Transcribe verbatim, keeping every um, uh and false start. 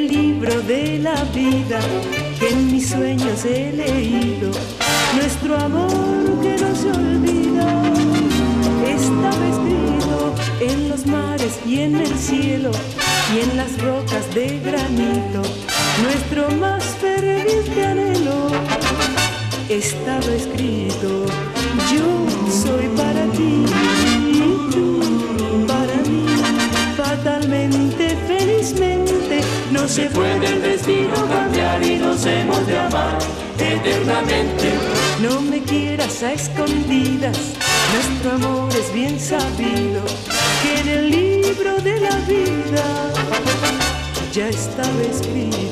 libro de la vida que en mis sueños he leído, nuestro amor que no se olvida estaba escrito en los mares y en el cielo y en las rocas de granito. Nuestro más ferviente anhelo estaba escrito: yo soy para ti y tú para mí. Fatalmente, felizmente, no se puede el destino cambiar y nos hemos de amar eternamente. No me quieras a escondidas, nuestro amor es bien sabido, que en el libro de la vida ya estaba escrito.